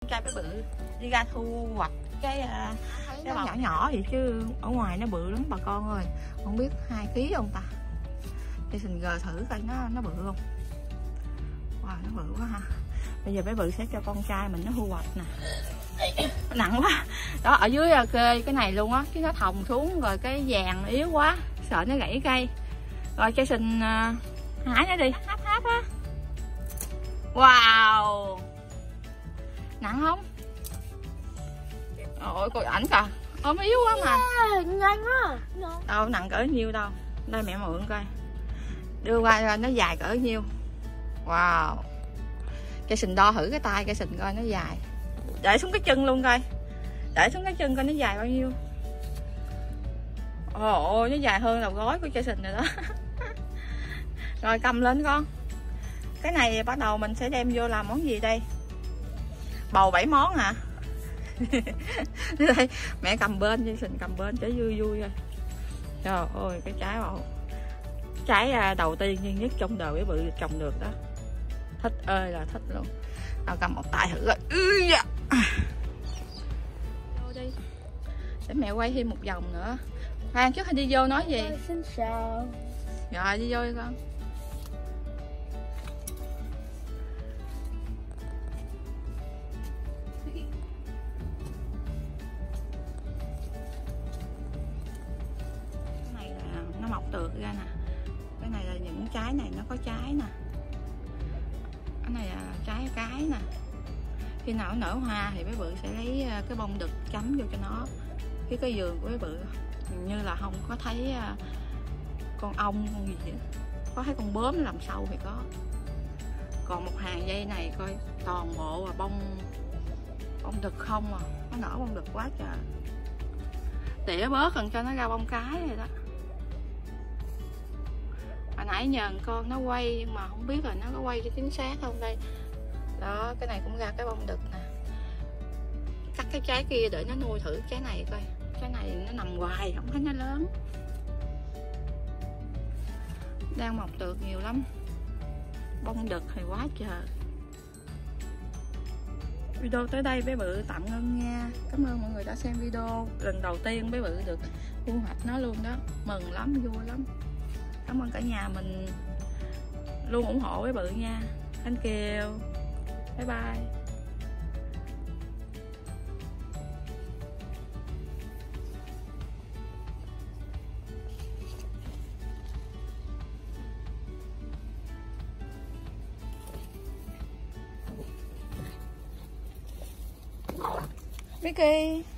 trai bé bự đi ra thu hoạch cái nhỏ nhỏ vậy chứ ở ngoài nó bự lắm bà con ơi. Không biết 2 kg không ta. Jason gờ thử coi nó bự không. Wow, nó bự quá ha. Bây giờ bé bự sẽ cho con trai mình nó thu hoạch nè. Nặng quá. Đó ở dưới kê cái này luôn á, chứ nó thòng xuống rồi cái vàng yếu quá, sợ nó gãy cây. Rồi Jason hái nó đi, hấp á. Wow. Nặng không? Ôi coi ảnh kìa, ốm yếu quá mà. Nhanh quá. Đâu nặng cỡ nhiêu đâu. Đây mẹ mượn coi. Đưa qua nó dài cỡ nhiêu. Wow. Jason đo thử cái tay Jason coi nó dài. Để xuống cái chân luôn coi. Để xuống cái chân coi nó dài bao nhiêu. Ồ, nó dài hơn đầu gối của Jason rồi đó. Rồi cầm lên con. Cái này bắt đầu mình sẽ đem vô làm món gì đây? Bầu 7 món hả? Đây, mẹ cầm bên, Jason cầm bên cho vui vui thôi. Trời ơi, cái trái bầu. Trái đầu tiên duy nhất trong đời bé bự trồng được đó. Thích ơi là thích luôn. Nào cầm một tay thử rồi. Vô đi. Để mẹ quay thêm một vòng nữa. Khoan trước khi đi vô nói gì? Xin chào. Rồi đi vô đi con. Cái này là nó mọc tược ra nè. Cái này là những trái này nó có trái nè. Cái này là trái cái nè. Khi nào nó nở hoa thì bé bự sẽ lấy cái bông đực chấm vô cho nó. Cái vườn của bé bự hình như là không có thấy con ong con gì vậy. Có thấy con bướm làm sâu thì có. Còn một hàng dây này coi toàn bộ là bông đực không à. Nó nở bông đực quá trời. Tỉa bớt cần cho nó ra bông cái rồi đó. Hồi nãy nhờ con nó quay nhưng mà không biết là nó có quay cho chính xác không đây. Đó, cái này cũng ra cái bông đực nè. Cắt cái trái kia để nó nuôi thử trái này coi. Trái này nó nằm hoài, không thấy nó lớn. Đang mọc tược nhiều lắm. Bông đực thì quá trời. Video tới đây bé bự tạm ngưng nha. Cảm ơn mọi người đã xem video. Lần đầu tiên bé bự được thu hoạch nó luôn đó. Mừng lắm, vui lắm. Cảm ơn cả nhà mình luôn ủng hộ bé bự nha. Thank you. Bye bye. Vicky.